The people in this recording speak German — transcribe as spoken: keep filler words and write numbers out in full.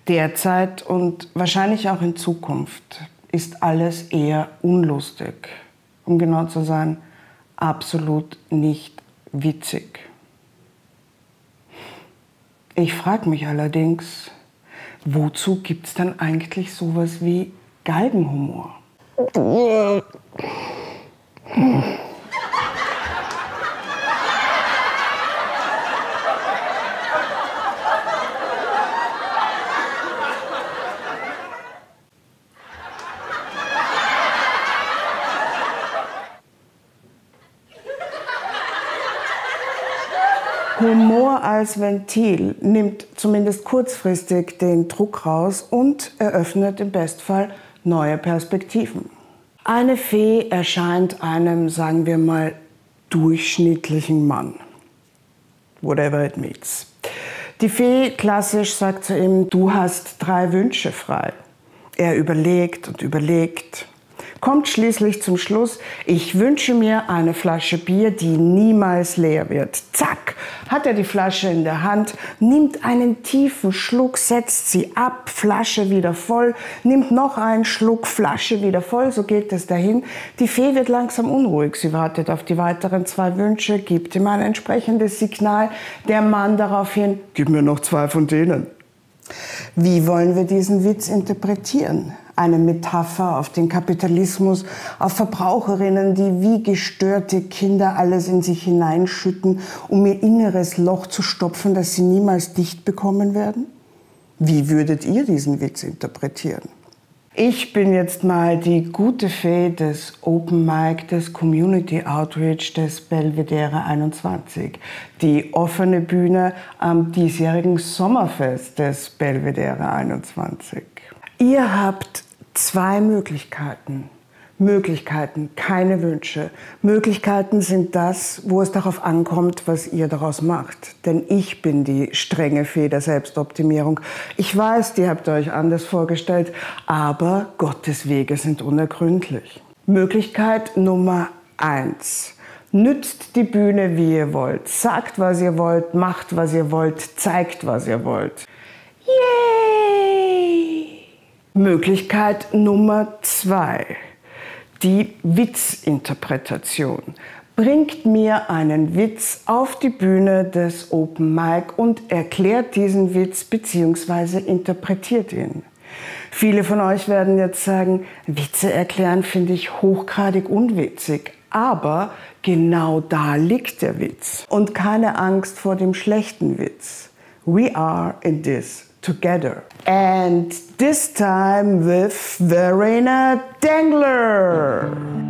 Derzeit und wahrscheinlich auch in Zukunft ist alles eher unlustig. Um genau zu sein, absolut nicht witzig. Ich frage mich allerdings, wozu gibt es dann eigentlich sowas wie Galgenhumor? Humor als Ventil nimmt zumindest kurzfristig den Druck raus und eröffnet im Bestfall neue Perspektiven. Eine Fee erscheint einem, sagen wir mal, durchschnittlichen Mann. Whatever it means. Die Fee klassisch sagt zu ihm, du hast drei Wünsche frei. Er überlegt und überlegt, kommt schließlich zum Schluss, ich wünsche mir eine Flasche Bier, die niemals leer wird. Zack, hat er die Flasche in der Hand, nimmt einen tiefen Schluck, setzt sie ab, Flasche wieder voll, nimmt noch einen Schluck, Flasche wieder voll, so geht es dahin. Die Fee wird langsam unruhig, sie wartet auf die weiteren zwei Wünsche, gibt ihm ein entsprechendes Signal, der Mann daraufhin, gib mir noch zwei von denen. Wie wollen wir diesen Witz interpretieren? Eine Metapher auf den Kapitalismus, auf Verbraucherinnen, die wie gestörte Kinder alles in sich hineinschütten, um ihr inneres Loch zu stopfen, das sie niemals dicht bekommen werden? Wie würdet ihr diesen Witz interpretieren? Ich bin jetzt mal die gute Fee des Open Mic, des Community Outreach, des Belvedere einundzwanzig. Die offene Bühne am diesjährigen Sommerfest des Belvedere einundzwanzig. Ihr habt zwei Möglichkeiten. Möglichkeiten, keine Wünsche. Möglichkeiten sind das, wo es darauf ankommt, was ihr daraus macht. Denn ich bin die strenge Fee der Selbstoptimierung. Ich weiß, ihr habt euch anders vorgestellt, aber Gottes Wege sind unergründlich. Möglichkeit Nummer eins. Nützt die Bühne, wie ihr wollt. Sagt, was ihr wollt, macht, was ihr wollt, zeigt, was ihr wollt. Yay! Möglichkeit Nummer zwei. Die Witzinterpretation. Bringt mir einen Witz auf die Bühne des Open Mic und erklärt diesen Witz bzw. interpretiert ihn. Viele von euch werden jetzt sagen, Witze erklären finde ich hochgradig unwitzig. Aber genau da liegt der Witz. Und keine Angst vor dem schlechten Witz. We are in this together. And this time with Verena Dengler.